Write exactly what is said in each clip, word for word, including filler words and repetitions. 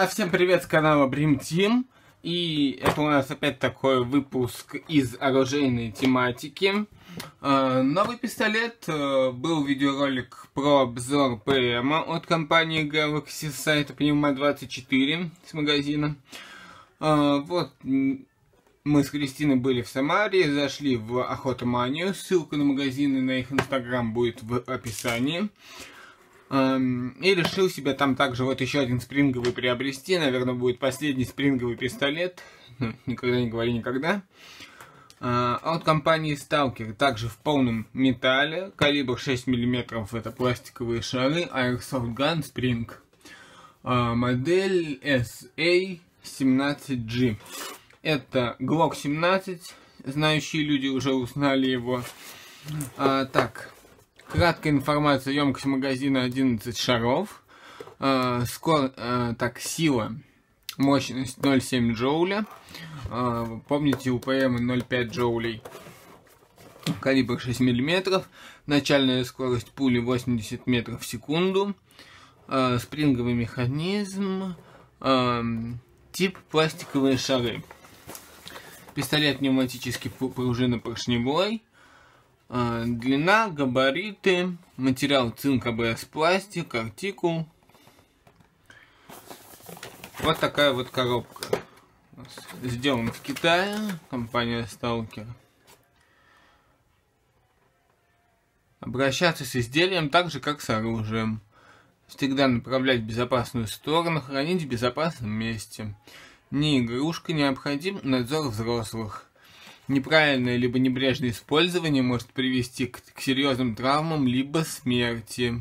А, всем привет с канала Dream Team. И это у нас опять такой выпуск из оружейной тематики. А, новый пистолет. А, был видеоролик про обзор ПМ от компании Galaxy с сайта Pneuma двадцать четыре с магазина. А, вот мы с Кристиной были в Самаре, зашли в Охотоманию. Ссылка на магазин и на их инстаграм будет в описании. И решил себе там также вот еще один спринговый приобрести. Наверное, будет последний спринговый пистолет. Никогда не говори никогда. От компании Stalker. Также в полном металле. Калибр шесть миллиметров. Это пластиковые шары. Airsoft Gun Spring. Модель эс эй семнадцать джи. Это Glock семнадцать. Знающие люди уже узнали его. А, так. Краткая информация. Емкость магазина одиннадцать шаров. Э, скор, э, так, сила. Мощность ноль целых семь джоуля. Э, помните, у ПМ ноль целых пять джоулей. Калибр шесть миллиметров. Начальная скорость пули восемьдесят метров в секунду. Э, спринговый механизм. Э, тип пластиковые шары. Пистолет пневматический, пружинно-поршневой. Длина, габариты, материал цинк, АБС, пластик, артикул. Вот такая вот коробка. Сделана в Китае, компания Stalker. Обращаться с изделием так же, как с оружием. Всегда направлять в безопасную сторону, хранить в безопасном месте. Не игрушка, необходим надзор взрослых. Неправильное либо небрежное использование может привести к, к серьезным травмам либо смерти.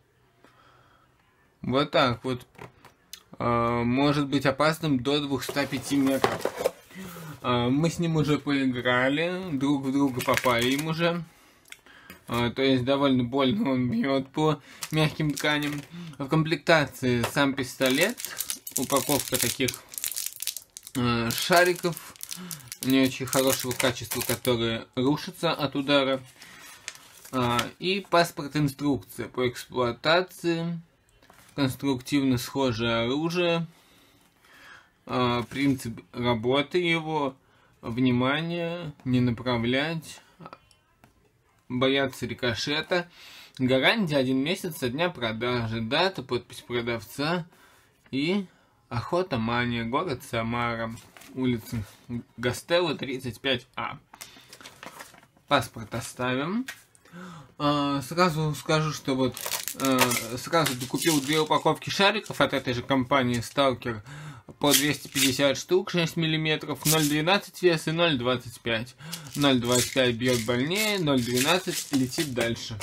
Вот так вот. Э, может быть опасным до двухсот пяти метров. Э, мы с ним уже поиграли, друг в друга попали им уже. Э, то есть довольно больно он бьет по мягким тканям. В комплектации сам пистолет, упаковка таких э, шариков. Не очень хорошего качества, которые рушатся от удара. А, и паспорт-инструкция по эксплуатации. Конструктивно схожее оружие. А, принцип работы его. Внимание, не направлять. Бояться рикошета. Гарантия один месяц со дня продажи. Дата, подпись продавца. И Охотомания, город Самара. Улица Гастелло, тридцать пять А. Паспорт оставим. А, сразу скажу, что вот а, сразу докупил две упаковки шариков от этой же компании Stalker по двести пятьдесят штук, шесть миллиметров, ноль целых двенадцать вес и ноль целых двадцать пять. ноль целых двадцать пять бьет больнее, ноль целых двенадцать летит дальше.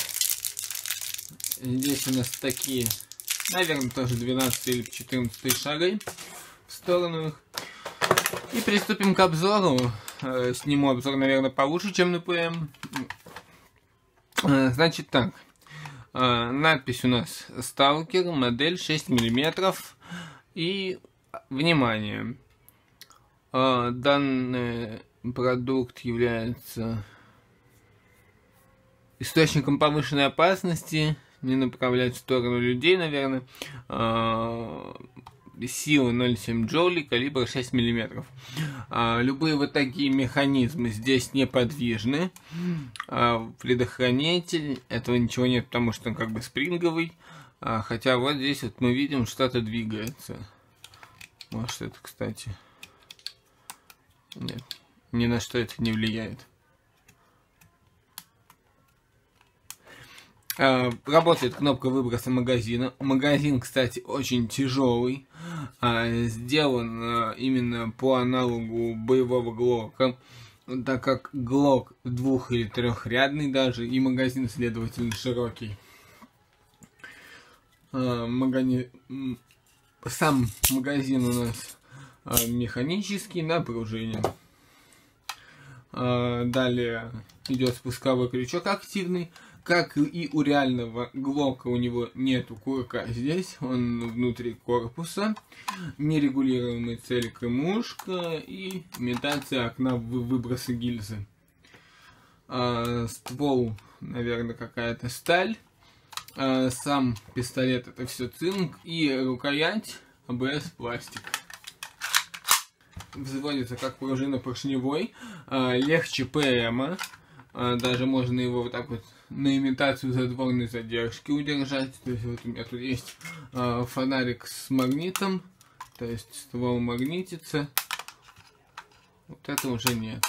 Здесь у нас такие, наверное, тоже двенадцать или четырнадцать шары в сторону их. И приступим к обзору. Сниму обзор, наверное, получше, чем на ПМ. Значит так. Надпись у нас Stalker, модель шесть миллиметров. И, внимание, данный продукт является источником повышенной опасности. Не направлять в сторону людей, наверное. Сила ноль целых семь джоулей, калибр шесть миллиметров. А, любые вот такие механизмы здесь неподвижны. А, предохранитель, этого ничего нет, потому что он как бы спринговый. А, хотя вот здесь вот мы видим, что-то двигается. Может, это, кстати... Нет, ни на что это не влияет. Работает кнопка выброса магазина. Магазин, кстати, очень тяжелый. Сделан именно по аналогу боевого глока. Так как глок двух- или трехрядный даже. И магазин, следовательно, широкий. Магани... Сам магазин у нас механический, на пружине. Далее идет спусковой крючок активный. Как и у реального глока, у него нету курка здесь, он внутри корпуса. Нерегулируемый целик и мушка и имитация окна выброса гильзы. А, ствол, наверное, какая-то сталь. А, сам пистолет это все цинк. И рукоять а бэ эс пластик. Взводится как пружина поршневой, а, легче ПМа. А, даже можно его вот так вот на имитацию затворной задержки удержать. То есть вот у меня тут есть а, фонарик с магнитом, то есть ствол магнитится. Вот это уже нет.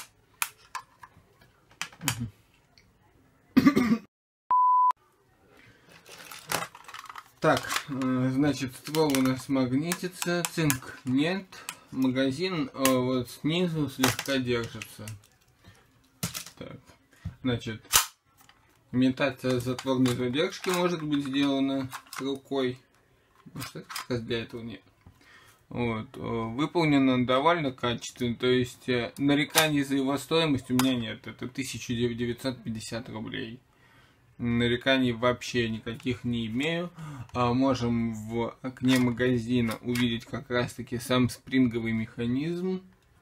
Так, значит, ствол у нас магнитится, цинк нет, магазин вот снизу слегка держится. Так, значит, имитация затворной задержки может быть сделана рукой. Может, для этого нет. Вот, выполнено довольно качественно, то есть нареканий за его стоимость у меня нет, это тысяча девятьсот пятьдесят рублей. Нареканий вообще никаких не имею. А можем в окне магазина увидеть как раз таки сам спринговый механизм.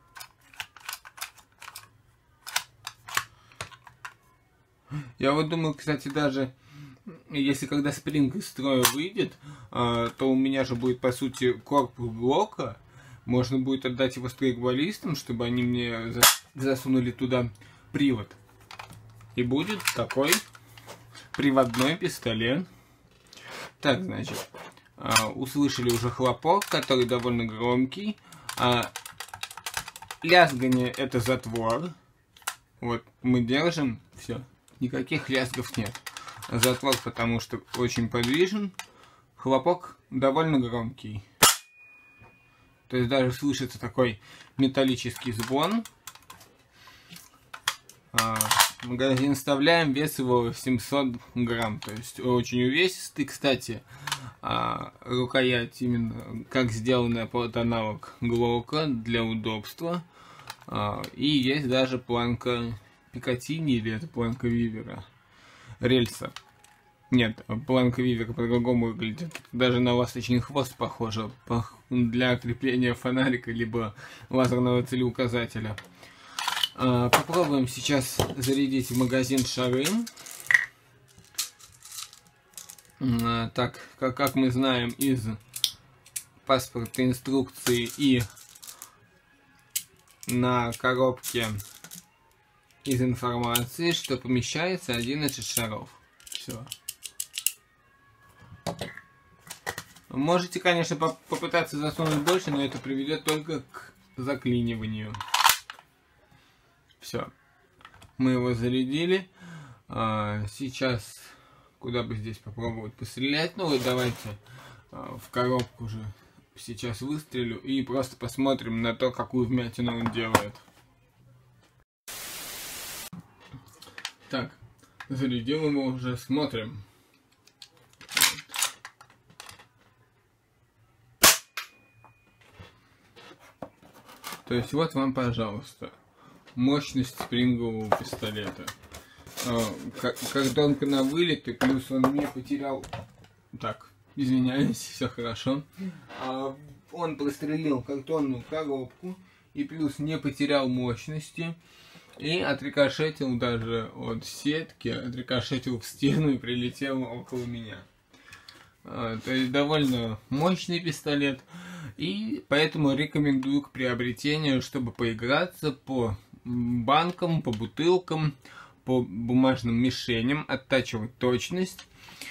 Я вот думаю, кстати, даже если когда спринг из строя выйдет, то у меня же будет по сути корпус блока. Можно будет отдать его стрейкболистам, чтобы они мне засунули туда привод. И будет такой приводной пистолет. Так, значит, а, услышали уже хлопок, который довольно громкий. А, лязгание — это затвор. Вот мы держим, все, никаких лязгов нет. Затвор, потому что очень подвижен. Хлопок довольно громкий. То есть даже слышится такой металлический звон. А, магазин вставляем, вес его семьсот грамм, то есть очень увесистый. Кстати, а, рукоять именно как сделанная под аналог Глока для удобства. А, и есть даже планка Пикатини, или это планка Вивера, рельса. Нет, планка Вивера по-другому выглядит. Даже на ласточный хвост похоже, для крепления фонарика либо лазерного целеуказателя. Попробуем сейчас зарядить в магазин шары. Так, как, как мы знаем из паспорта, инструкции и на коробке из информации, что помещается одиннадцать шаров. Все. Можете, конечно, поп попытаться засунуть больше, но это приведет только к заклиниванию. Все, мы его зарядили. А, сейчас, куда бы здесь попробовать пострелять? Ну вот давайте а, в коробку уже сейчас выстрелю и просто посмотрим на то, какую вмятину он делает. Так, зарядил его уже, смотрим. То есть вот вам, пожалуйста, мощность спрингового пистолета. Картонка на вылет, плюс он не потерял... Так, извиняюсь, все хорошо. Он прострелил картонную коробку и плюс не потерял мощности. И отрикошетил даже от сетки, отрикошетил в стену и прилетел около меня. То есть довольно мощный пистолет. И поэтому рекомендую к приобретению, чтобы поиграться по банкам, по бутылкам, по бумажным мишеням, оттачивать точность.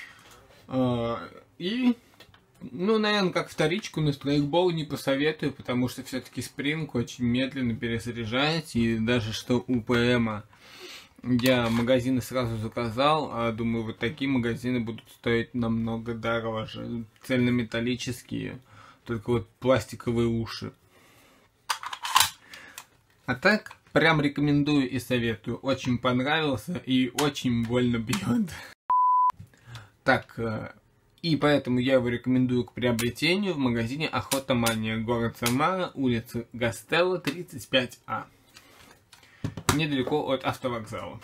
И, ну, наверное, как вторичку на страйкбол не посоветую, потому что все-таки спринг очень медленно перезаряжается. И даже что у ПМа я магазины сразу заказал, а думаю, вот такие магазины будут стоить намного дороже. Цельнометаллические, только вот пластиковые уши. А так, прям рекомендую и советую. Очень понравился и очень больно бьет. Так, и поэтому я его рекомендую к приобретению в магазине Охота Мания, город Самара, улица Гастелло, тридцать пять А. Недалеко от автовокзала.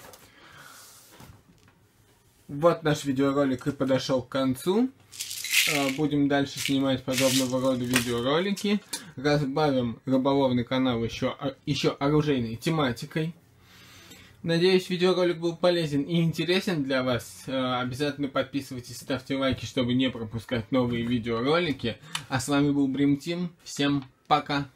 Вот наш видеоролик и подошел к концу. Будем дальше снимать подобного рода видеоролики. Разбавим рыболовный канал еще, еще оружейной тематикой. Надеюсь, видеоролик был полезен и интересен для вас. Обязательно подписывайтесь, ставьте лайки, чтобы не пропускать новые видеоролики. А с вами был Dream Team. Всем пока!